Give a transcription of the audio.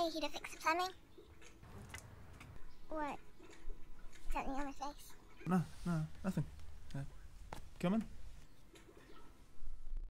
Are you here to fix the plumbing? What? Something on my face? No, nothing. Come in.